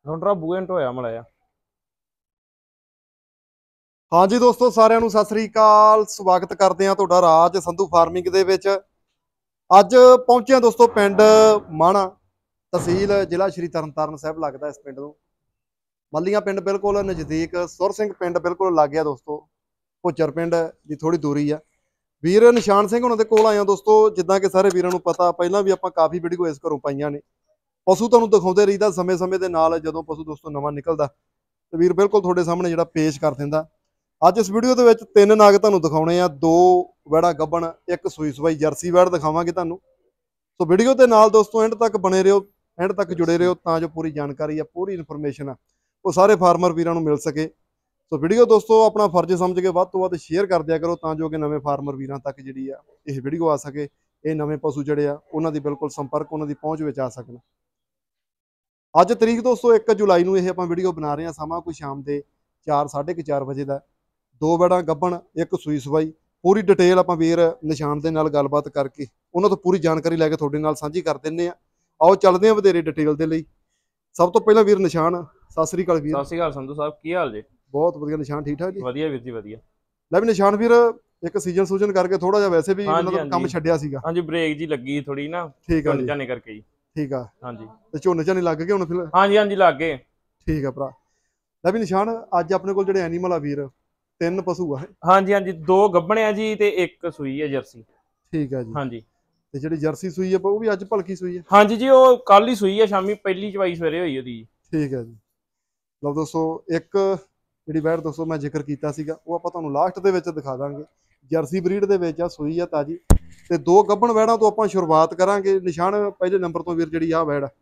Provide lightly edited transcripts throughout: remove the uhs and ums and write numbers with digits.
ਰੌਂਡਰਾ ਬੂਹੇ ਢੋਇਆ ਮੜਿਆ। ਹਾਂਜੀ ਦੋਸਤੋ, ਸਾਰਿਆਂ ਨੂੰ ਸਤਿ ਸ੍ਰੀ ਅਕਾਲ। ਸਵਾਗਤ ਕਰਦੇ ਹਾਂ ਤੁਹਾਡਾ ਰਾਜ ਸੰਧੂ ਫਾਰਮਿੰਗ ਦੇ ਵਿੱਚ। ਅੱਜ ਪਹੁੰਚੇ ਹਾਂ ਦੋਸਤੋ ਪਿੰਡ ਮਾਣਾ, ਤਹਿਸੀਲ ਜ਼ਿਲ੍ਹਾ ਸ਼੍ਰੀ ਤਰਨਤਾਰਨ ਸਾਹਿਬ ਲੱਗਦਾ ਇਸ ਪਿੰਡ ਨੂੰ। ਮੱਲੀਆਂ ਪਿੰਡ ਬਿਲਕੁਲ ਨਜ਼ਦੀਕ, ਸੁਰ ਸਿੰਘ ਪਿੰਡ ਬਿਲਕੁਲ ਲੱਗ ਗਿਆ ਦੋਸਤੋ। ਭੁੱਚਰ ਪਿੰਡ ਦੀ ਥੋੜੀ ਦੂਰੀ ਆ। ਵੀਰ ਨਿਸ਼ਾਨ ਸਿੰਘ ਉਹਨਾਂ ਦੇ ਕੋਲ ਆਏ ਆ ਦੋਸਤੋ। ਜਿੱਦਾਂ ਕਿ ਸਾਰੇ ਵੀਰਾਂ ਨੂੰ ਪਤਾ, ਪਹਿਲਾਂ ਵੀ ਆਪਾਂ ਕਾਫੀ ਵੀਡੀਓ ਇਸ ਘਰੋਂ ਪਾਈਆਂ ਨੇ। ਪਸ਼ੂ ਤੁਹਾਨੂੰ ਦਿਖਾਉਂਦੇ ਰਹੀਦਾ ਸਮੇਂ ਦੇ ਨਾਲ। ਜਦੋਂ ਪਸ਼ੂ ਦੋਸਤੋ ਨਵਾਂ ਨਿਕਲਦਾ ਤੇ ਵੀਰ ਬਿਲਕੁਲ ਤੁਹਾਡੇ ਸਾਹਮਣੇ ਜਿਹੜਾ ਪੇਸ਼ ਕਰ ਦਿੰਦਾ। ਅੱਜ ਇਸ ਵੀਡੀਓ ਦੇ ਵਿੱਚ ਤਿੰਨ ਨਾਗ ਤੁਹਾਨੂੰ ਦਿਖਾਉਣੇ ਆ। ਦੋ ਵੜਾ ਗੱਬਣ, ਇੱਕ ਸੂਈ ਸਵਾਈ ਜਰਸੀ ਵੜ ਦਿਖਾਵਾਂਗੇ ਤੁਹਾਨੂੰ। ਸੋ ਵੀਡੀਓ ਦੇ ਨਾਲ ਦੋਸਤੋ ਐਂਡ ਤੱਕ ਬਣੇ ਰਹੋ, ਐਂਡ ਤੱਕ ਜੁੜੇ ਰਹੋ, ਤਾਂ ਜੋ ਪੂਰੀ ਜਾਣਕਾਰੀ ਆ, ਪੂਰੀ ਇਨਫੋਰਮੇਸ਼ਨ ਆ, ਉਹ ਸਾਰੇ ਫਾਰਮਰ ਵੀਰਾਂ ਨੂੰ ਮਿਲ ਸਕੇ। ਸੋ ਵੀਡੀਓ ਦੋਸਤੋ ਆਪਣਾ ਫਰਜ਼ ਸਮਝ ਕੇ ਵੱਧ ਤੋਂ ਵੱਧ ਸ਼ੇਅਰ ਕਰ ਦਿਆ ਕਰੋ, ਤਾਂ ਜੋ ਕਿ ਨਵੇਂ ਫਾਰਮਰ ਵੀਰਾਂ ਤੱਕ ਜਿਹੜੀ ਆ ਇਹ ਵੀਡੀਓ ਆ ਸਕੇ। ਇਹ ਨਵੇਂ ਪਸ਼ੂ ਜਿਹੜੇ ਆ ਉਹਨਾਂ ਦੀ ਬਿਲਕੁਲ ਸੰਪਰਕ, ਉਹਨਾਂ ਦੀ ਪਹੁੰਚ ਵਿੱਚ ਆ ਸਕਣ। ਅੱਜ ਤਰੀਕ ਦੋਸਤੋ 1 ਜੁਲਾਈ ਨੂੰ ਇਹ ਆਪਾਂ ਵੀਡੀਓ ਬਣਾ ਰਹੇ ਹਾਂ। ਸਮਾਂ ਕੋਈ ਸ਼ਾਮ ਦੇ 4:30 ਵਜੇ ਦਾ। ਦੋ ਵੜਾਂ ਗੱਭਣ, ਇੱਕ ਸੂਈ ਸਵਾਈ। ਪੂਰੀ ਡਿਟੇਲ ਆਪਾਂ ਵੀਰ ਨਿਸ਼ਾਨ ਦੇ ਨਾਲ ਗੱਲਬਾਤ ਕਰਕੇ ਉਹਨਾਂ ਤੋਂ ਪੂਰੀ ਜਾਣਕਾਰੀ ਲੈ ਕੇ ਤੁਹਾਡੇ ਨਾਲ ਸਾਂਝੀ ਕਰ ਦਿੰਦੇ ਆ। ਆਓ ਚੱਲਦੇ ਆ ਵਧੇਰੇ ਡਿਟੇਲ ਦੇ ਲਈ। ਸਭ ਤੋਂ ਪਹਿਲਾਂ ਵੀਰ ਨਿਸ਼ਾਨ, ਸਤਿ ਸ੍ਰੀ ਅਕਾਲ ਵੀਰ। ਸਤਿ ਸ਼੍ਰੀ ਅਕਾਲ ਸੰਧੂ ਸਾਹਿਬ, ਕੀ ਹਾਲ ਜੀ? ਬਹੁਤ ਵਧੀਆ ਨਿਸ਼ਾਨ, ਠੀਕ ਠਾਕ ਜੀ? ਵਧੀਆ ਵੀਰ ਜੀ, ਵਧੀਆ। ਲੈ ਵੀ ਨਿਸ਼ਾਨ ਵੀਰ, ਇੱਕ ਸੀਜ਼ਨ ਸੂਜਨ ਕਰਕੇ ਥੋੜਾ ਜਿਹਾ ਵੈਸੇ ਵੀ ਉਹਨਾਂ ਦਾ ਕੰਮ ਛੱਡਿਆ ਸੀਗਾ। ਹਾਂਜੀ, ਬ੍ਰੇਕ ਜੀ ਲੱਗੀ ਥੋੜੀ ਨਾ, ਠੀਕ ਆ ਜੀ, ਝਾਨੇ ਕਰਕੇ ਜੀ। ਠੀਕ ਆ। ਹਾਂਜੀ, ਤੇ ਝੋਨੇ ਝਾਨੇ ਲੱਗ ਗਏ ਹੁਣ ਫਿਰ? ਹਾਂਜੀ ਲੱਗ ਗਏ। ਠੀਕ ਆ ਭਰਾ। ਲੈ ਵੀ ਨਿਸ਼ਾਨ, ਅੱਜ ਆਪਣੇ ਕੋਲ ਜਿਹੜੇ ਐਨੀਮਲ ਆ ਵੀਰ, ਤਿੰਨ ਪਸ਼ੂ ਆ। ਹਾਂਜੀ, ਦੋ ਗੱਭਣੇ ਆ ਜੀ ਤੇ ਇੱਕ ਸੂਈ ਆ ਜਰਸੀ। ਠੀਕ ਆ ਜੀ। ਹਾਂਜੀ, ਤੇ ਜਿਹੜੀ ਜਰਸੀ ਸੂਈ ਆ ਉਹ ਵੀ ਅੱਜ ਭਲਕੀ ਸੂਈ ਆ? ਹਾਂਜੀ ਜੀ, ਉਹ ਕੱਲ ਹੀ ਸੂਈ ਆ, ਸ਼ਾਮੀ ਪਹਿਲੀ ਚਵਾਈ ਸਵੇਰੇ ਹੋਈ ਉਹਦੀ ਜੀ। ਠੀਕ ਹੈ ਜੀ। ਲਓ ਦੋਸਤੋ, ਇੱਕ ਜਿਹੜੀ ਵੈੜ ਦੋਸਤੋ ਮੈਂ ਜ਼ਿਕਰ ਕੀਤਾ ਸੀਗਾ, ਉਹ ਆਪਾਂ ਤੁਹਾਨੂੰ ਲਾਸਟ ਦੇ ਵਿੱਚ ਦਿਖਾ ਦਾਂਗੇ। ਜਰਸੀ ਬਰੀਡ ਦੇ ਵਿੱਚ ਆ, ਸੂਈ ਆ ਤਾਜੀ। ਤੇ ਦੋ ਗੱਭਣ ਵੈੜਾਂ ਤੋਂ ਆਪਾਂ ਸ਼ੁਰੂਆਤ ਕਰਾਂਗੇ। ਨਿਸ਼ਾਨ, ਪਹਿਲੇ ਨੰਬਰ ਤੋਂ ਵੀਰ ਜਿਹੜੀ ਆ ਵੈੜ,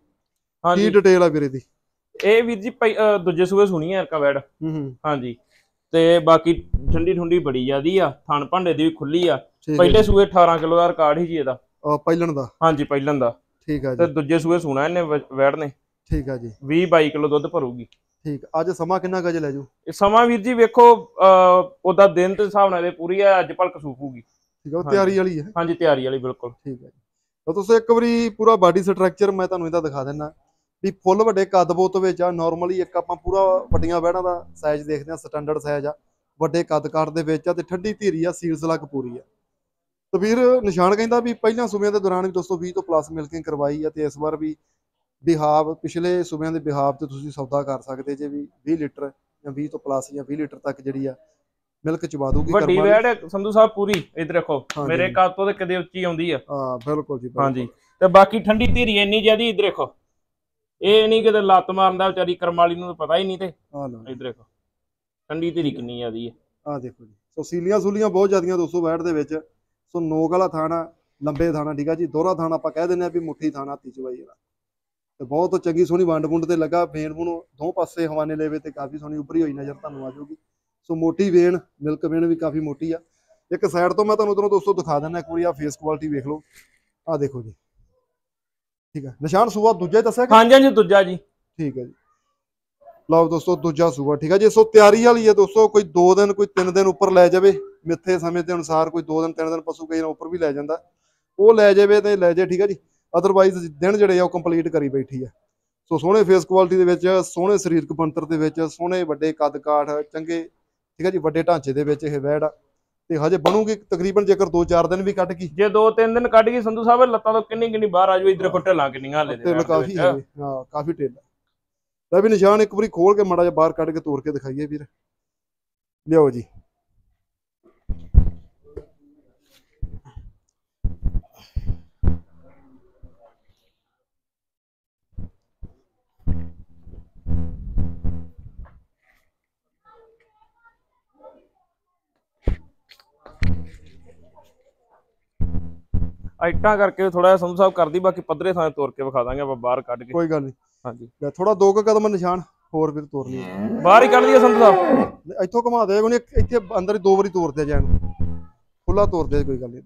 ਕੀ ਡਿਟੇਲ ਆ ਵੀਰ ਇਹਦੀ? ਇਹ ਵੀਰ ਜੀ ਦੂਜੇ ਸੂਏ ਸੁਣੀ ਆ ਵੈੜ। ਹਾਂਜੀ, ਤੇ ਬਾਕੀ ਠੰਡੀ ਠੁੰਡੀ ਬੜੀ ਜਿਆਦੀ ਆ। ਥਣ ਭਾਂਡੇ ਦੀ ਵੀ ਖੁੱਲੀ ਆ। ਪਹਿਲੇ ਸੂਏ 18 ਕਿਲੋ ਦਾ ਰਿਕਾਰਡ ਹੀ ਜੀ ਇਹਦਾ, ਪਹਿਲਣ ਦਾ। ਹਾਂਜੀ, ਪਹਿਲਣ ਦਾ। ਠੀਕ ਆ ਜੀ। ਤੇ ਦੂਜੇ ਸੂਏ ਸੁਣਾ ਇਹਨੇ ਵੈੜ ਨੇ। ਠੀਕ ਆ ਜੀ। 20-22 ਕਿਲੋ ਦੁੱਧ ਭਰੂਗੀ। ਠੀਕ। ਅੱਜ ਸਮਾਂ ਕਿੰਨਾ ਗਜ ਲੈ ਜੂ? ਇਹ ਸਮਾਂ ਵੀਰ ਜੀ ਵੇਖੋ, ਉਹਦਾ ਦਿਨ ਦੇ ਹਿਸਾਬ ਨਾਲ ਇਹ ਪੂਰੀ ਆ। ਅੱਜ ਭਲਕ ਸੂਪੂਗੀ। ਠੀਕ ਆ, ਉਹ ਤਿਆਰੀ ਵਾਲੀ ਹੈ? ਹਾਂਜੀ, ਤਿਆਰੀ ਵਾਲੀ ਬਿਲਕੁਲ। ਠੀਕ ਹੈ ਜੀ। ਤਾਂ ਤੁਸੀਂ ਇੱਕ ਵਾਰੀ ਪੂਰਾ ਬਾਡੀ ਸਟਰਕਚਰ ਮੈਂ ਤੁਹਾਨੂੰ ਇਹਦਾ ਦਿਖਾ ਦਿੰਦਾ ਵੀ ਫੁੱਲ ਵੱਡੇ ਕੱਦ ਬੋਤ ਵਿੱਚ ਆ। ਨਾਰਮਲੀ ਇੱਕ ਆਪਾਂ ਪੂਰਾ ਵੱਡੀਆਂ ਵੈੜਾਂ ਦਾ ਸਾਈਜ਼ ਦੇਖਦੇ ਆ, ਸਟੈਂਡਰਡ ਸਾਈਜ਼ ਆ, ਵੱਡੇ ਕੱਦ ਕਾਠ ਦੇ ਵਿੱਚ ਆ, ਤੇ ਠੰਡੀ ਧੀਰੀ ਆ, ਸੀਲਸ ਲੱਗ ਪੂਰੀ ਆ। ਤੇ ਵੀਰ ਨਿਸ਼ਾਨ ਕਹਿੰਦਾ ਵੀ ਪਹਿਲਾਂ ਸੂਬਿਆਂ ਦੇ ਦੌਰਾਨ ਵੀ ਦੋਸਤੋ 20 ਤੋਂ ਪਲੱਸ ਮਿਲਕਿੰਗ ਕਰਵਾਈ ਆ, ਤੇ ਇਸ ਵਾਰ ਵੀ ਬਿਹਾਵ, ਪਿਛਲੇ ਸੂਬਿਆਂ ਦੇ ਬਿਹਾਵ ਤੇ ਤੁਸੀਂ ਸੌਦਾ ਕਰ ਸਕਦੇ ਜੇ ਵੀ 20 ਲੀਟਰ ਜਾਂ 20 ਤੋਂ ਪਲੱਸ ਜਾਂ 20 ਲੀਟਰ ਤੱਕ ਜਿਹੜੀ ਆ ਮਿਲਕ ਚਵਾ ਦੂਗੀ। ਵੱਡੀ ਵੈੜ ਸੰਧੂ ਸਾਹਿਬ ਪੂਰੀ। ਇੱਧਰ ਦੇਖੋ, ਮੇਰੇ ਕੱਦ ਤੋਂ ਤੇ ਕਦੇ ਉੱਚੀ ਆਉਂਦੀ ਆ। ਹਾਂ ਬਿਲਕੁਲ ਜੀ। ਹਾਂਜੀ, ਤੇ ਬਾਕੀ ਠੰਡੀ ਧੀਰੀ ਇੰਨੀ ਜ਼ਿਆਦੀ। ਇੱਧਰ ਦੇਖੋ, ਇਹ ਨਹੀਂ ਕਿਤੇ ਲੱਤ ਮਾਰਦਾ ਵਿਚਾਰੀ ਕਰਮ ਵਾਲੀ ਨੂੰ, ਪਤਾ ਹੀ ਨਹੀਂ। ਤੇ ਇੱਧਰ ਦੇਖੋ ਠੰਡੀ ਧੀਰੀ ਕਿੰਨੀ ਜ਼ਿਆਦੀ ਹੈ। ਆਹ ਦੇਖੋ ਜੀ। ਸੋ ਸੀਲੀਆਂ ਸੂਲੀਆਂ ਬਹੁਤ ਜ਼ਿਆਦੀਆਂ ਦੋਸਤੋ ਵੈੜ ਦੇ ਵਿੱਚ। ਸੋ ਨੋਕ ਵਾਲਾ ਥਾਣਾ, ਲੰਬੇ ਥਾਣਾ, ਠੀਕ ਆ ਜੀ। ਦੋਹਰਾ ਥਾਣਾ ਆਪਾਂ ਕਹਿ ਦਿੰਦੇ ਆ ਵੀ ਮੁੱਠੀ ਥਾਣਾ ਹੱਥੀ ਚਵਾਈ ਵਾਲਾ। ਤੇ ਬਹੁਤ ਚੰਗੀ ਸੋਹਣੀ ਵੰਡ ਵੁੰਡ ਤੇ ਲੱਗਾ। ਵੇਣ ਵੂਣ ਦੋ ਪਾਸੇ ਹਵਾਨੇ ਲੈਵੇ ਤੇ ਕਾਫੀ ਸੋਹਣੀ ਉੱਭਰੀ ਹੋਈ ਨਜ਼ਰ ਤੁਹਾਨੂੰ ਆ ਜਾਊਗੀ। ਸੋ ਮੋਟੀ ਵੇਣ, ਮਿਲਕ ਵੇਣ ਵੀ ਕਾਫੀ ਮੋਟੀ ਆ। ਇੱਕ ਸਾਈਡ ਤੋਂ ਮੈਂ ਤੁਹਾਨੂੰ ਉਧਰੋਂ ਦੋਸਤੋ ਦਿਖਾ ਦਿੰਦਾ ਇੱਕ ਵਾਰੀ। ਆ ਫੇਸ ਕੁਆਲਿਟੀ ਵੇਖ ਲਓ, ਆਹ ਦੇਖੋ ਜੀ। ਠੀਕ ਆ। ਨਿਸ਼ਾਨ ਸੂਆ ਦੂਜਾ ਹੀ ਦੱਸਿਆ? ਹਾਂਜੀ ਦੂਜਾ ਜੀ। ਠੀਕ ਹੈ ਜੀ। ਲਓ ਦੋਸਤੋ, ਦੂਜਾ ਸੂਆ, ਠੀਕ ਹੈ ਜੀ। ਸੋ ਤਿਆਰੀ ਵਾਲੀ ਹੈ ਦੋਸਤੋ। ਕੋਈ 2 ਦਿਨ, ਕੋਈ 3 ਦਿਨ ਉੱਪਰ ਲੈ ਜਾਵੇ ਮਿੱਥੇ ਸਮੇਂ ਦੇ ਅਨੁਸਾਰ। ਕੋਈ 2 ਦਿਨ 3 ਦਿਨ ਪਸ਼ੂ ਕਈ ਉੱਪਰ ਵੀ ਲੈ ਜਾਂਦਾ, ਉਹ ਲੈ ਜਾਵੇ ਤੇ ਲੈ ਜਾਏ, ਠੀਕ ਹੈ ਜੀ। ਅਦਰਵਾਈਜ਼ ਦਿਨ ਜਿਹੜੇ ਆ ਉਹ ਕੰਪਲੀਟ ਕਰੀ ਬੈਠੀ ਆ। ਸੋ ਸੋਹਣੇ ਫੇਸ ਕੁਆਲਿਟੀ ਦੇ ਵਿੱਚ, ਸੋਹਣੇ ਸਰੀਰਕ ਬਣਤਰ ਦੇ ਵਿੱਚ, ਸੋਹਣੇ ਵੱਡੇ ਕੱਦ ਕਾਠ, ਚੰਗੇ, ਠੀਕ ਹੈ ਜੀ, ਵੱਡੇ ਢਾਂਚੇ ਦੇ ਵਿੱਚ ਇਹ ਵੈੜ ਆ। ਤੇ ਹਜੇ ਬਣੂਗੀ ਤਕਰੀਬਨ, ਜੇਕਰ 2-4 ਦਿਨ ਵੀ ਕੱਢ ਗਈ, ਜੇ 2-3 ਦਿਨ ਕੱਢ ਗਈ ਸੰਧੂ ਸਾਹਿਬ, ਲੱਤਾਂ ਤੋਂ ਕਿੰਨੀ ਬਾਹਰ ਆ ਜਾਊ। ਇੱਧਰ ਕੋ ਢਿੱਲਾਂ ਕਿੰਨੀਆਂ ਹਲੇ ਢਿੱਲ ਕਾਫੀ ਹੈ। ਹਾਂ, ਕਾਫੀ ਢਿੱਲ। ਲੈ ਵੀ ਨਿਸ਼ਾਨ, ਇੱਕ ਵਾਰੀ ਖੋਲ ਕੇ ਮਾੜਾ ਜਿਹਾ ਬਾਹਰ ਕੱਢ ਕੇ ਤੋੜ ਕੇ ਦਿਖਾਈਏ ਵੀਰ। ਲਿਆਓ ਜੀ। ਆਈਟਾਂ ਕਰਕੇ ਥੋੜਾ ਜਿਹਾ ਸੰਧੂ ਸਾਹਿਬ ਕਰਦੀ, ਬਾਕੀ ਪੱਧਰੇ ਥਾਂ ਤੋੜ ਕੇ ਵਿਖਾ ਦਾਂਗੇ ਆਪਾਂ ਬਾਹਰ ਕੱਢ ਕੇ। ਕੋਈ ਗੱਲ ਨਹੀਂ। ਹਾਂਜੀ, ਲੈ ਥੋੜਾ 2 ਕਦਮ ਨਿਸ਼ਾਨ ਹੋਰ ਵੀਰ ਤੋੜ ਲਈ। ਬਾਹਰ ਹੀ ਕੱਢ ਦਈਏ ਸੰਧੂ ਸਾਹਿਬ? ਇੱਥੋਂ ਘੁਮਾ ਦੇ ਉਹਨੇ, ਇੱਥੇ ਅੰਦਰ ਹੀ 2 ਵਾਰੀ ਤੋੜਦੇ ਜਾਣ, ਖੁੱਲਾ ਤੋੜਦੇ, ਕੋਈ ਗੱਲ ਨਹੀਂ।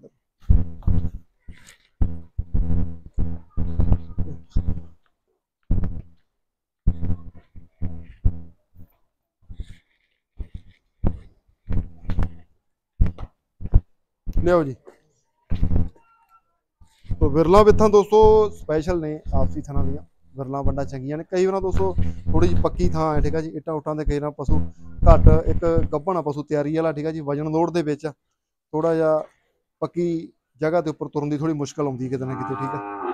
ਲਿਆਓ ਜੀ। ਤੋ ਵਿਰਲਾ ਵਿੱਥਾਂ ਦੋਸਤੋ ਸਪੈਸ਼ਲ ਨੇ, ਆਪਸੀ ਥਣਾ ਦੀਆਂ। ਵਿਰਲਾ ਵੰਡਾ ਚੰਗੀਆਂ ਨੇ। ਕਈ ਵਾਰ ਦੋਸਤੋ ਥੋੜੀ ਜਿਹੀ ਪੱਕੀ ਥਾਂ ਹੈ, ਠੀਕ ਆ ਜੀ, ਇੱਟਾਂ ਉੱਟਾਂ ਦੇ ਕਈ ਵਾਰ ਪਸ਼ੂ ਘੱਟ, ਇੱਕ ਗੱਭਣ ਪਸ਼ੂ ਤਿਆਰੀ ਵਾਲਾ, ਠੀਕ ਆ ਜੀ, ਵਜਨ ਲੋਡ ਦੇ ਵਿੱਚ ਥੋੜਾ ਜਿਹਾ ਪੱਕੀ ਜਗ੍ਹਾ ਦੇ ਉੱਪਰ ਤੁਰਨ ਦੀ ਥੋੜੀ ਮੁਸ਼ਕਲ ਆਉਂਦੀ ਕਿਤੇ ਨਾ ਕਿਤੇ, ਠੀਕ ਆ।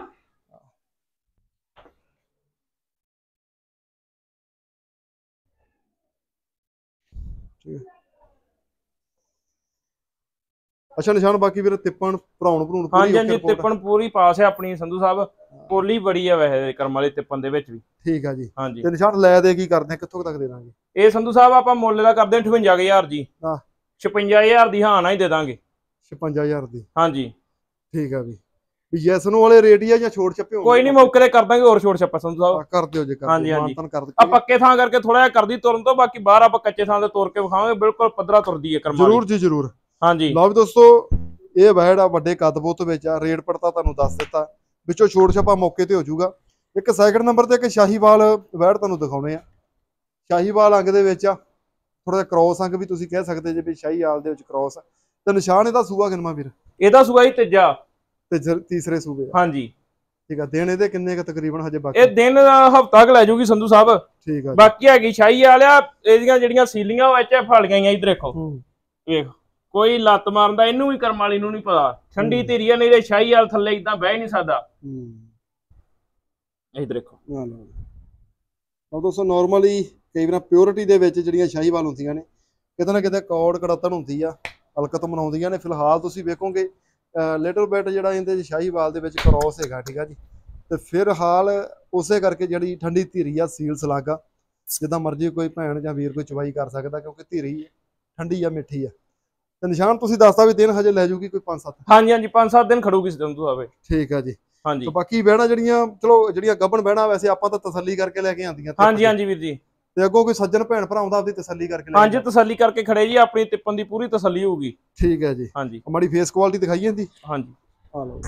ਅੱਛਾ ਨਿਸ਼ਾਨ, ਬਾਕੀ ਵੀਰ ਤਿੱਪਣ ਭਰਾਉਣ ਭਰੂਣ ਹਾਂਜੀ ਹਾਂਜੀ ਤਿੱਪਣ ਪੂਰੀ ਪਾਸ ਹੈ ਆਪਣੀ ਸੰਧੂ ਸਾਹਿਬ, ਪੋਲੀ ਬੜੀ ਆ ਵੈਸੇ ਕਰਮ ਵਾਲੀ ਤਿੱਪਣ ਦੇ ਵਿੱਚ ਵੀ। ਠੀਕ ਆ ਜੀ। ਹਾਂਜੀ ਤੇ ਨਿਸ਼ਾਨ ਲੈ ਦੇ ਕੀ ਕਰਦੇ ਆ, ਕਿੱਥੋਂ ਤੱਕ ਦੇ ਦਾਂਗੇ? ਇਹ ਸੰਧੂ ਸਾਹਿਬ ਆਪਾਂ ਮੁੱਲ ਦਾ ਕਰਦੇ 58000 ਜੀ। ਹਾਂ 56000 ਦੀ ਹਾਂ ਨਾ ਹੀ ਦੇ ਦਾਂਗੇ। 56000 ਦੀ? ਹਾਂਜੀ ਠੀਕ ਆ ਵੀ ਯੈਸ ਨੋ ਵਾਲੇ ਰੇਟ ਹੀ ਆ ਜਾਂ ਛੋੜ ਛੱਪੇ ਹੋਣਗੇ? ਕੋਈ ਨਹੀਂ ਮੌਕੇ ਤੇ ਕਰ ਦਾਂਗੇ, ਹੋਰ ਛੋੜ ਛੱਪਾ ਸੰਧੂ ਸਾਹਿਬ ਕਰ ਦਿਓ ਜੇ। ਹਾਂਜੀ ਹਾਂਜੀ ਆ ਪੱਕੇ ਥਾਂ ਕਰਕੇ ਥੋੜਾ ਜਿਹਾ ਕਰਦੀ ਤੁਰਨ ਤੋਂ, ਬਾਕੀ ਬਾਹਰ ਆਪਾਂ ਕੱਚੇ ਥਾਂ ਤੇ ਤੋਰ ਕੇ ਵਿਖਾਵਾਂਗੇ, ਬਿਲਕੁਲ ਪੱਧਰਾ ਤੁਰਦੀ ਹੈ ਕਰਮ ਵਾਲੀ। ਜ਼ਰੂਰ ਜੀ ਜ਼ਰੂਰ। ਹਾਂਜੀ ਲਓ ਵੀ ਦੋਸਤੋ, ਇਹ ਵੈੜ ਆ ਵੱਡੇ ਕੱਦ ਬੁੱਤ ਵਿੱਚ ਆ, ਰੇਟ ਪੜਤਾ ਤੁਹਾਨੂੰ ਦੱਸ ਦਿੱਤਾ, ਵਿੱਚੋਂ ਛੋੜ ਛੱਪਾ ਮੌਕੇ ਤੇ ਹੋ ਜਾਊਗਾ। ਇੱਕ ਸੈਕਿੰਡ ਨੰਬਰ ਤੇ ਇੱਕ ਸ਼ਾਹੀਵਾਲ ਵੈੜ ਤੁਹਾਨੂੰ ਦਿਖਾਉਣੇ ਆ। ਸ਼ਾਹੀਵਾਲ ਅੰਗ ਦੇ ਵਿੱਚ ਆ, ਥੋੜਾ ਜਿਹਾ ਕ੍ਰੋਸ ਅੰਗ ਵੀ ਤੁਸੀਂ ਕਹਿ ਸਕਦੇ ਜੇ ਵੀ ਸ਼ਾਹੀਵਾਲ ਦੇ ਵਿੱਚ ਕ੍ਰੋਸ। ਤੇ ਨਿਸ਼ਾਨ ਇਹਦਾ ਸੂਆ ਕਿੰਨਾ ਵੀਰ? ਇਹਦਾ ਸੂਆ ਹੀ ਤੀਜਾ ਤੇ ਤੀਸਰੇ ਸੂਬੇ? ਹਾਂਜੀ ਠੀਕ ਆ। ਦਿਨ ਇਹਦੇ ਕਿੰਨੇ ਕ ਤਕਰੀਬਨ ਹਜੇ ਬਾਕੀ? ਇਹ ਦਿਨ ਹਫਤਾ ਕ ਲੈ ਜੂਗੀ ਸੰਧੂ ਸਾਹਿਬ। ਠੀਕ ਆ। ਬਾਕੀ ਹੈਗੀ ਸ਼ਾਹੀ ਵਾਲਿਆ, ਇਹਦੀਆਂ ਜਿਹੜੀਆਂ ਸੀਲੀਆਂ ਉਹ ਐਚ ਐਫ ਵਾਲੀਆਂ ਹੀ, ਇੱਧਰ ਦੇਖੋ ਵੇਖ, ਕੋਈ ਲੱਤ ਮਾਰਨ ਦਾ ਇਹਨੂੰ ਵੀ ਕਰਮ ਵਾਲੀ ਨੂੰ ਨਹੀਂ ਪਤਾ। ਠੰਡੀ ਧੀਰੀ ਆ, ਨਹੀਂ ਤੇ ਸ਼ਾਹੀ ਵਾਲ ਥੱਲੇ ਇਦਾਂ ਬਹਿ ਨਹੀਂ ਸਕਦਾ। ਇੱਧਰ ਦੇਖੋ। ਲਓ ਦੋਸਤੋ, ਨਾਰਮਲੀ ਕਈ ਵਾਰ ਪਿਓਰਿਟੀ ਦੇ ਵਿੱਚ ਜਿਹੜੀਆਂ ਸ਼ਾਹੀਵਾਲ ਹੁੰਦੀਆਂ ਨੇ, ਕਿਤੇ ਨਾ ਕਿਤੇ ਕੌੜ ਕੜਤਨ ਹੁੰਦੀ ਆ, ਹਲਕਤ ਮਨਾਉਂਦੀਆਂ ਨੇ। ਫਿਲਹਾਲ ਤੁਸੀਂ ਵੇਖੋਗੇ ਲਿਟਲ ਬਿਟ ਜਿਹੜਾ ਇਹਦੇ ਸ਼ਾਹੀਵਾਲ ਦੇ ਵਿੱਚ ਕ੍ਰੋਸ ਹੈਗਾ, ਠੀਕ ਆ ਜੀ। ਤੇ ਫਿਰ ਹਾਲ ਉਸੇ ਕਰਕੇ ਜਿਹੜੀ ਠੰਡੀ ਧੀਰੀ ਆ, ਸੀਲ ਸਲਾਗਾ, ਜਿੱਦਾਂ ਮਰਜ਼ੀ ਕੋਈ ਭੈਣ ਜਾਂ ਵੀਰ ਕੋਈ ਚਵਾਈ ਕਰ ਸਕਦਾ, ਕਿਉਂਕਿ ਧੀਰੀ ਠੰਡੀ ਆ, ਮਿੱਠੀ ਆ। ਤੇ ਨਿਸ਼ਾਨ ਤੁਸੀਂ ਦੱਸਦਾ ਵੀ ਦਿਨ ਹਜੇ ਲੈ ਜੂਗੀ ਕੋਈ 5-7? ਹਾਂਜੀ ਹਾਂਜੀ 5-7 ਦਿਨ ਖੜੂਗੀ ਸੰਧੂ ਸਾਹਿਬ। ਠੀਕ ਆ ਜੀ। ਹਾਂਜੀ ਤੇ ਬਾਕੀ ਬਹਿਣਾ ਜਿਹੜੀਆਂ, ਚਲੋ ਜਿਹੜੀਆਂ ਗੱਭਣ ਬਹਿਣਾ ਵੈਸੇ ਆਪਾਂ ਤਾਂ ਤਸੱਲੀ ਕਰਕੇ ਲੈ ਕੇ ਆਉਂਦੀਆਂ। ਹਾਂਜੀ ਹਾਂਜੀ ਵੀਰ ਜੀ। ਤੇ ਅੱਗੋਂ ਕੋਈ ਸੱਜਣ ਭੈਣ ਭਰਾ ਆਉਂਦਾ ਆਪਦੀ ਤਸੱਲੀ ਕਰਕੇ ਲੈ ਹਾਂਜੀ ਤਸੱਲੀ ਕਰਕੇ ਖੜੇ ਜੀ, ਆਪਣੀ ਤਿੱਪਣ ਦੀ ਪੂਰੀ ਤਸੱਲੀ ਹੋਊਗੀ। ਠੀਕ ਹੈ ਜੀ। ਹਾਂਜੀ ਮਾੜੀ ਫੇਸ ਕੁਆਲਿਟੀ ਦਿਖਾਈ ਜਾਂਦੀ? ਹਾਂਜੀ ਆ ਲਓ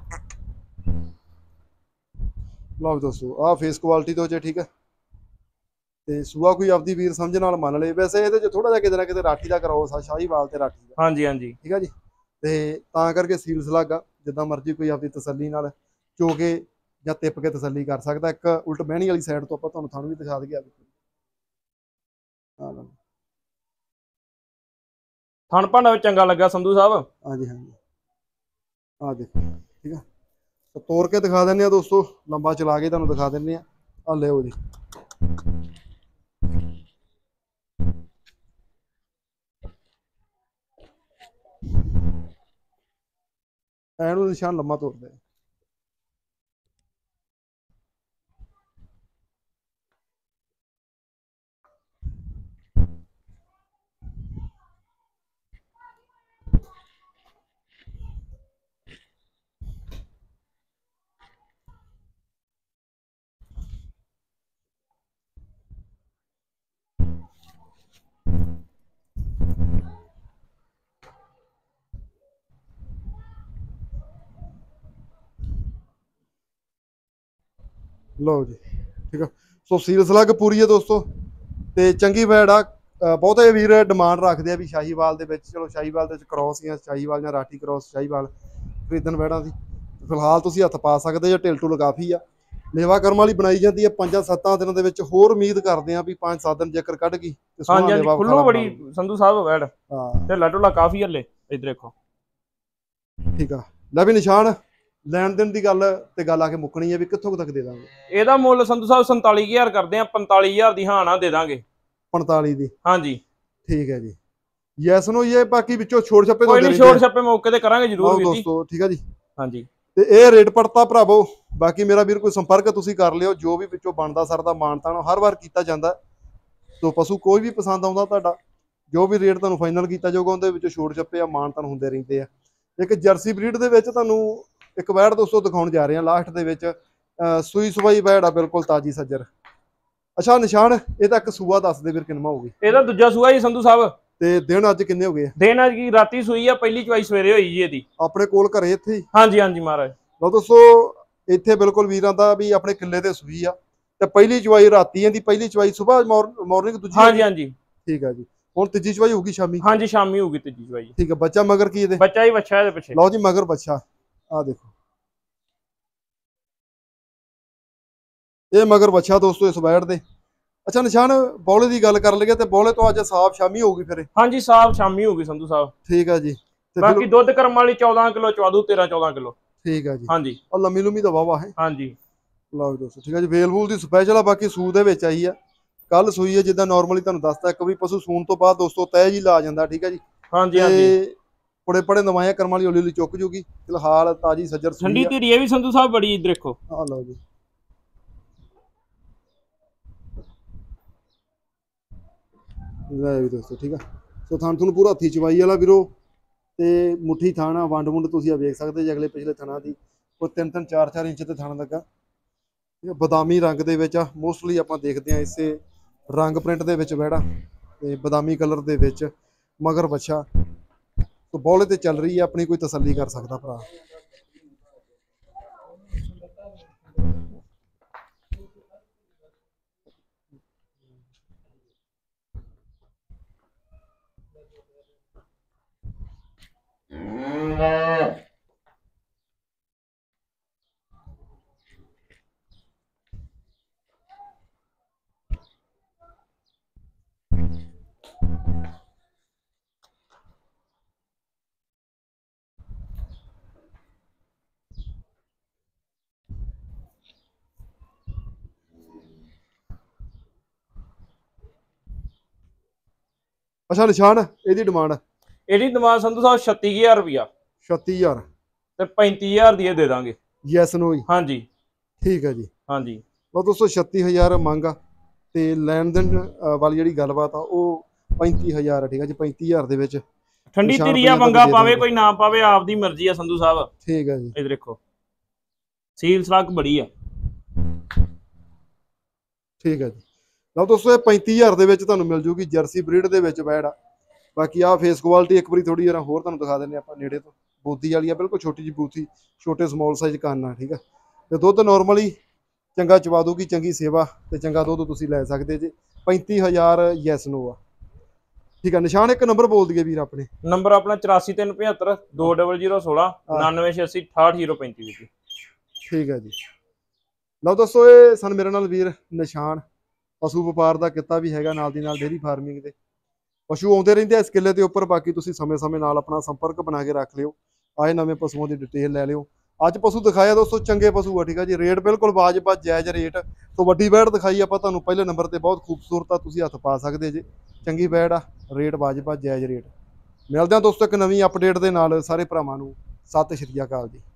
ਲਓ ਦੋਸਤੋ, ਆਹ ਫੇਸ ਕੁਆਲਿਟੀ ਤੋਂ ਜੇ, ਠੀਕ ਹੈ। ਤੇ ਸੂਆ ਕੋਈ ਆਪਦੀ ਵੀਰ ਸਮਝ ਨਾਲ ਮੰਨ ਲਏ। ਵੈਸੇ ਇਹਦੇ ਚ ਥੋੜਾ ਜਿਹਾ ਕਿਤੇ ਨਾ ਕਿਤੇ ਰਾਠੀ ਦਾ ਕ੍ਰੋਸ ਆ, ਸ਼ਾਹੀਵਾਲ ਤੇ ਰਾਠੀ ਦਾ। ਹਾਂਜੀ ਹਾਂਜੀ ਠੀਕ ਆ ਜੀ। ਤੇ ਤਾਂ ਕਰਕੇ ਸੀਲ ਸਲਾਗਾ, ਜਿੱਦਾਂ ਮਰਜ਼ੀ ਕੋਈ ਆਪਦੀ ਤਸੱਲੀ ਨਾਲ ਚੋ ਕੇ ਜਾਂ ਤਿੱਪ ਕੇ ਤਸੱਲੀ ਕਰ ਸਕਦਾ। ਇੱਕ ਉਲਟ ਬਹਿਣੀ ਵਾਲੀ ਸਾਈਡ ਤੋਂ ਆਪਾਂ ਤੁਹਾਨੂੰ ਥਣ ਵੀ ਦਿਖਾ ਦਈਏ। ਥਣ ਭਾਂਡਾ ਚੰਗਾ ਲੱਗਾ ਸੰਧੂ ਸਾਹਿਬ। ਹਾਂਜੀ ਹਾਂਜੀ ਆ ਦੇਖੋ, ਠੀਕ ਆ। ਤੋੜ ਕੇ ਦਿਖਾ ਦਿੰਦੇ ਆ ਦੋਸਤੋ, ਲੰਬਾ ਚਲਾ ਕੇ ਤੁਹਾਨੂੰ ਦਿਖਾ ਦਿੰਦੇ ਆ। ਆ ਲਿਓ ਜੀ। ਐਨੂੰ ਨਿਸ਼ਾਨ ਲੰਮਾ ਤੋੜਦੇ ਆ। ਲਓ ਜੀ, ਠੀਕ ਆ। ਸੋ ਸੀਲ ਸਲੱਗ ਪੂਰੀ ਹੈ ਦੋਸਤੋ, ਤੇ ਚੰਗੀ ਵੈੜ ਆ। ਬਹੁਤੇ ਵੀਰ ਡਿਮਾਂਡ ਰੱਖਦੇ ਆ ਵੀ ਸ਼ਾਹੀਵਾਲ ਦੇ ਵਿੱਚ, ਚਲੋ ਸ਼ਾਹੀਵਾਲ ਦੇ ਵਿੱਚ ਕ੍ਰੋਸ ਜਾਂ ਸ਼ਾਹੀਵਾਲ ਜਾਂ ਰਾਠੀ ਕ੍ਰੋਸ ਸ਼ਾਹੀਵਾਲ ਖਰੀਦਣ ਵੈੜਾਂ ਦੀ ਫਿਲਹਾਲ ਤੁਸੀਂ ਹੱਥ ਪਾ ਸਕਦੇ ਜਾਂ ਢਿਲ ਢੁਲ ਕਾਫੀ ਆ। ਲੇਵਾ ਕਰਮ ਵਾਲੀ ਬਣਾਈ ਜਾਂਦੀ ਹੈ 5-7 ਦਿਨਾਂ ਦੇ ਵਿੱਚ। ਹੋਰ ਉਮੀਦ ਕਰਦੇ ਆ ਵੀ 5-7 ਦਿਨ ਜੇਕਰ ਕੱਢ ਗਈ ਤੇ ਹਾਂਜੀ ਹਾਂਜੀ ਖੁੱਲੋ ਬੜੀ ਸੰਧੂ ਸਾਹਿਬ ਵੈੜ। ਹਾਂ ਤੇ ਲੱਡੂਲਾ ਕਾਫੀ ਹੱਲੇ। ਇੱਧਰ ਦੇਖੋ, ਠੀਕ ਆ। ਲੈ ਵੀ ਨਿਸ਼ਾਨ, ਲੈਣ ਦੇਣ ਦੀ ਗੱਲ ਤੇ ਗੱਲ ਆ ਕੇ ਮੁੱਕਣੀ ਹੈ ਵੀ ਕਿੱਥੋਂ ਤੱਕ ਦੇ ਦਾਂਗੇ? ਇਹਦਾ ਮੁੱਲ ਸੰਧੂ ਸਾਹਿਬ 47000 ਕਰਦੇ ਆ, 45000 ਦੀ ਹਾਂ ਨਾ ਦੇ ਦਾਂਗੇ। 45 ਦੀ? ਹਾਂਜੀ ਠੀਕ ਹੈ ਜੀ। ਯੈਸ ਨੋ ਇਹ ਬਾਕੀ ਵਿੱਚੋਂ ਛੋੜ ਛੱਪੇ ਕੋਈ ਨਹੀਂ, ਛੋੜ ਛੱਪੇ ਮੌਕੇ ਤੇ ਕਰਾਂਗੇ ਜ਼ਰੂਰ ਵੀਰ ਜੀ। ਦੋਸਤੋ ਠੀਕ ਆ ਜੀ। ਹਾਂਜੀ ਤੇ ਇਹ ਰੇਟ ਪੜਤਾ ਭਰਾਵੋ। ਬਾਕੀ ਮੇਰਾ ਵੀਰ ਕੋਈ ਸੰਪਰਕ ਤੁਸੀਂ ਕਰ ਲਿਓ, ਜੋ ਵੀ ਵਿੱਚੋਂ ਬਣਦਾ ਸਰਦਾ ਮਾਨਤਾਨ ਹਰ ਵਾਰ ਕੀਤਾ ਜਾਂਦਾ। ਸੋ ਪਸ਼ੂ ਕੋਈ ਵੀ ਪਸੰਦ ਆਉਂਦਾ ਤੁਹਾਡਾ, ਜੋ ਵੀ ਰੇਟ ਤੁਹਾਨੂੰ ਫਾਈਨਲ ਕੀਤਾ ਜਾਊਗਾ ਉਹਦੇ ਵਿੱਚੋਂ ਛੋੜ ਛੱਪੇ ਆ ਮਾਨਤਾਨ ਹੁੰਦੇ ਰਹਿੰਦੇ ਆ। ਇੱਕ ਜਰਸੀ ਬਰੀਡ ਦੇ ਵਿੱਚ ਤੁਹਾਨੂੰ ਇੱਕ ਵੈੜ ਦੋਸਤੋ ਦਿਖਾਉਣ ਜਾ ਰਹੇ ਹਾਂ ਲਾਸਟ ਦੇ ਵਿੱਚ। ਸੂਈ ਸਵਾਈ ਵੈੜ ਆ, ਬਿਲਕੁਲ ਤਾਜੀ ਸੱਜਰ। ਅੱਛਾ ਨਿਸ਼ਾਨ, ਇਹਦਾ ਇੱਕ ਸੂਆ ਦੱਸ ਦੇ ਵੀਰ ਕਿੰਨਾ ਹੋਊਗੀ? ਇਹਦਾ ਦੂਜਾ ਸੂਆ ਜੀ ਸੰਧੂ ਸਾਹਿਬ। ਤੇ ਦਿਨ ਅੱਜ ਕਿੰਨੇ ਹੋ ਗਏ? ਦਿਨ ਅੱਜ ਕੀ ਰਾਤੀ ਸੂਈ ਆ, ਪਹਿਲੀ ਚਵਾਈ ਸਵੇਰੇ ਹੋਈ ਜੀ ਇਹਦੀ ਆਪਣੇ ਕੋਲ ਘਰੇ ਇੱਥੇ ਹੀ? ਹਾਂਜੀ ਹਾਂਜੀ ਮਹਾਰਾਜ। ਲਓ ਦੋਸਤੋ, ਇੱਥੇ ਬਿਲਕੁਲ ਵੀਰਾਂ ਦਾ ਵੀ ਆਪਣੇ ਕਿੱਲੇ ਤੇ ਸੂਈ ਆ। ਤੇ ਪਹਿਲੀ ਚਵਾਈ ਰਾਤੀ ਇਹਦੀ, ਪਹਿਲੀ ਚਵਾਈ ਸਵੇਰ ਮਾਰਨਿੰਗ, ਦੂਜੀ? ਹਾਂਜੀ ਹਾਂਜੀ ਠੀਕ ਆ ਜੀ। ਹੁਣ ਤੀਜੀ ਚਵਾਈ ਹੋਊਗੀ ਸ਼ਾਮੀ? ਹਾਂਜੀ ਸ਼ਾਮੀ ਹੋਊਗੀ ਤੀਜੀ ਚਵਾਈ। ਠੀਕ ਆ। ਬੱਚਾ ਮਗਰ ਕੀ ਇਹਦੇ? ਬੱਚਾ ਹੀ ਬੱਚਾ ਇਹਦੇ ਪਿੱਛੇ। ਲਓ ਜੀ ਮਗਰ ਬੱਚਾ, ਆ ਦੇਖੋ। ਇਹ ਮਗਰ ਬੱਚਾ ਦੋਸਤੋ ਇਸ ਵੈੜ ਦੇ। ਅੱਛਾ ਨਿਸ਼ਾਨ, ਬੌਲੇ ਦੀ ਗੱਲ ਕਰ ਲਈਏ ਤੇ ਬੌਲੇ ਤੋਂ ਅੱਜ ਸਾਫ ਸ਼ਾਮੀ ਹੋਊਗੀ ਫਿਰ? ਹਾਂਜੀ ਸਾਫ ਸ਼ਾਮੀ ਹੋਊਗੀ ਸੰਧੂ ਸਾਹਿਬ। ਠੀਕ ਆ ਜੀ। ਤੇ ਬਾਕੀ ਦੁੱਧ ਕਰਮ ਵਾਲੀ 14 ਕਿਲੋ ਚਵਾਦੂ 13-14 ਕਿਲੋ। ਠੀਕ ਆ ਜੀ। ਹਾਂਜੀ ਔਰ ਲੰਮੀ ਲੁਮੀ ਦਾ ਵਾਵਾ ਹੈ। ਹਾਂਜੀ ਲਓ ਦੋਸਤੋ ਠੀਕ ਆ ਜੀ। ਵੇਲ ਵੂਲ ਦੀ ਸਪੈਸ਼ਲ ਆ। ਬਾਕੀ ਸੂ ਦੇ ਵਿੱਚ ਆਈ ਆ, ਕੱਲ ਸੂਈ ਹੈ ਜਿੱਦਾਂ ਨਾਰਮਲੀ ਤੁਹਾਨੂੰ ਦੱਸਦਾ। ਇੱਕ ਵਾਰੀ ਪਸ਼ੂ ਸੂਣ ਤੋਂ ਬਾਅਦ ਦੋਸਤੋ ਤੈਅ ਜੀ ਲਾ ਜਾਂਦਾ। ਠੀਕ ਆ ਜੀ। ਹਾਂਜੀ ਹਾਂਜੀ ਪੜੇ ਪੜੇ ਨਵਾਇਆ ਕਰਮ ਵਾਲੀ ਹੌਲੀ ਹੌਲੀ ਚੁੱਕ ਜੂਗੀ। ਫਿਲਹਾਲ ਤਾਜੀ ਸੱਜਰ ਸੂਈ ਠੰਡੀ ਆ। ਧੀਰੀ ਇਹ ਵੀ ਸੰਧੂ ਸਾਹਿਬ ਬੜੀ ਦੇਖੋ। ਆ ਲਓ ਜੀ। ਲੈ ਵੀ ਦੋਸਤੋ ਠੀਕ ਆ। ਸੋ ਥਣ ਤੁਹਾਨੂੰ ਪੂਰਾ ਹੱਥੀ ਚਵਾਈ ਵਾਲਾ ਵੀਰੋ, ਤੇ ਮੁੱਠੀ ਥਾਣਾ ਵੰਡ ਵੁੰਡ ਤੁਸੀਂ ਆ ਵੇਖ ਸਕਦੇ ਜੀ। ਅਗਲੇ ਪਿਛਲੇ ਥਣਾ ਦੀ ਕੋਈ 3-3 4-4 ਇੰਚ ਤੇ ਥਣ ਲੱਗਾ। ਇਹ ਬਦਾਮੀ ਰੰਗ ਦੇ ਵਿੱਚ ਆ। ਮੋਸਟਲੀ ਆਪਾਂ ਦੇਖਦੇ ਆ ਇਸੇ ਰੰਗ ਪ੍ਰਿੰਟ ਦੇ ਵਿੱਚ ਵਹਿੜਾ, ਤੇ ਬਦਾਮੀ ਕਲਰ ਦੇ ਵਿੱਚ ਮਗਰ ਬੱਚਾ। ਤੋ ਬੌਲੇ ਤੇ ਚੱਲ ਰਹੀ ਹੈ, ਆਪਣੀ ਕੋਈ ਤਸੱਲੀ ਕਰ ਸਕਦਾ ਭਰਾ। ਅੱਛਾ ਨਿਸ਼ਾਨ, ਇਹਦੀ ਡਿਮਾਂਡ? ਇਹਦੀ ਡਿਮਾਂਡ ਸੰਧੂ ਸਾਹਿਬ 36000 ਰੁਪਿਆ। 36000 ਤੇ 35000 ਦੀ ਇਹ ਦੇ ਦਾਂਗੇ। ਯੈਸ ਨੋ ਜੀ? ਹਾਂਜੀ ਠੀਕ ਹੈ ਜੀ। ਹਾਂਜੀ ਲਓ ਦੋਸਤੋ 36000 ਮੰਗ ਆ, ਤੇ ਲੈਣ ਦੇਣ ਵਾਲੀ ਜਿਹੜੀ ਗੱਲਬਾਤ ਆ ਉਹ 35000 ਆ। ਠੀਕ ਹੈ ਜੀ। 35000 ਦੇ ਵਿੱਚ ਠੰਡੀ ਧੀਰੀ ਆ, ਬੰਗਾ ਪਾਵੇ ਕੋਈ ਨਾ ਪਾਵੇ ਆਪਦੀ ਮਰਜ਼ੀ ਆ ਸੰਧੂ ਸਾਹਿਬ। ਠੀਕ ਹੈ ਜੀ। ਇਹ ਦੇਖੋ ਸੀਲ ਸਲੱਗ ਬੜੀ ਆ। ਠੀਕ ਹੈ ਜੀ। ਲਓ ਦੋਸਤੋ ਇਹ 35000 ਦੇ ਵਿੱਚ ਤੁਹਾਨੂੰ ਮਿਲ ਜੂਗੀ। ਜਰਸੀ ਬਰੀਡ ਦੇ ਵਿੱਚ ਵੈੜ ਆ। ਬਾਕੀ ਆ ਫੇਸ ਕੁਆਲਿਟੀ ਇੱਕ ਵਾਰੀ ਥੋੜੀ ਜਿਹਾ ਹੋਰ ਤੁਹਾਨੂੰ ਦਿਖਾ ਦਿੰਦੇ ਆਪਾਂ ਨੇੜੇ ਤੋਂ। ਬੂਥੀ ਵਾਲੀ ਆ, ਬਿਲਕੁਲ ਛੋਟੀ ਜਿਹੀ ਬੂਥੀ, ਛੋਟੇ ਸਮਾਲ ਸਾਈਜ਼ ਕੰਨ ਆ। ਠੀਕ ਆ। ਤੇ ਦੁੱਧ ਨਾਰਮਲੀ ਚੰਗਾ ਚਵਾ ਦੂਗੀ, ਚੰਗੀ ਸੇਵਾ ਤੇ ਚੰਗਾ ਦੁੱਧ ਤੁਸੀਂ ਲੈ ਸਕਦੇ ਜੇ। 35000 ਯੈਸ ਨੋ ਆ। ਠੀਕ ਆ। ਨਿਸ਼ਾਨ ਇੱਕ ਨੰਬਰ ਬੋਲ ਦਈਏ ਵੀਰ ਆਪਣੇ? ਨੰਬਰ ਆਪਣਾ 8437 20016 9986 68035 ਜੀ। ਠੀਕ ਹੈ ਜੀ। ਲਓ ਦੋਸਤੋ ਇਹ ਸਨ ਮੇਰੇ ਨਾਲ ਵੀਰ ਨਿਸ਼ਾਨ। ਪਸ਼ੂ ਵਪਾਰ ਦਾ ਕਿੱਤਾ ਵੀ ਹੈਗਾ, ਨਾਲ ਦੀ ਨਾਲ ਡੇਅਰੀ ਫਾਰਮਿੰਗ ਦੇ ਪਸ਼ੂ ਆਉਂਦੇ ਰਹਿੰਦੇ ਆ ਇਸ ਕਿੱਲੇ ਦੇ ਉੱਪਰ। ਬਾਕੀ ਤੁਸੀਂ ਸਮੇਂ-ਸਮੇਂ ਨਾਲ ਆਪਣਾ ਸੰਪਰਕ ਬਣਾ ਕੇ ਰੱਖ ਲਿਓ, ਆਏ ਨਵੇਂ ਪਸ਼ੂਆਂ ਦੀ ਡਿਟੇਲ ਲੈ ਲਿਓ। ਅੱਜ ਪਸ਼ੂ ਦਿਖਾਇਆ ਦੋਸਤੋ ਚੰਗੇ ਪਸ਼ੂ ਆ। ਠੀਕ ਆ ਜੀ। ਰੇਟ ਬਿਲਕੁਲ ਵਾਜਬ, ਜਾਇਜ਼ ਰੇਟ। ਤੋਂ ਵੱਡੀ ਵੈੜ ਦਿਖਾਈ ਆਪਾਂ ਤੁਹਾਨੂੰ ਪਹਿਲੇ ਨੰਬਰ ਤੇ, ਬਹੁਤ ਖੂਬਸੂਰਤ ਆ, ਤੁਸੀਂ ਹੱਥ ਪਾ ਸਕਦੇ ਜੇ। ਚੰਗੀ ਵੈੜ ਆ, ਰੇਟ ਵਾਜਬ, ਜਾਇਜ਼ ਰੇਟ। ਮਿਲਦੇ ਆ ਦੋਸਤੋ ਇੱਕ ਨਵੀਂ ਅਪਡੇਟ ਦੇ ਨਾਲ। ਸਾਰੇ ਭਰਾਵਾਂ ਨੂੰ ਸਤਿ ਸ਼੍ਰੀ ਅਕਾਲ ਜੀ।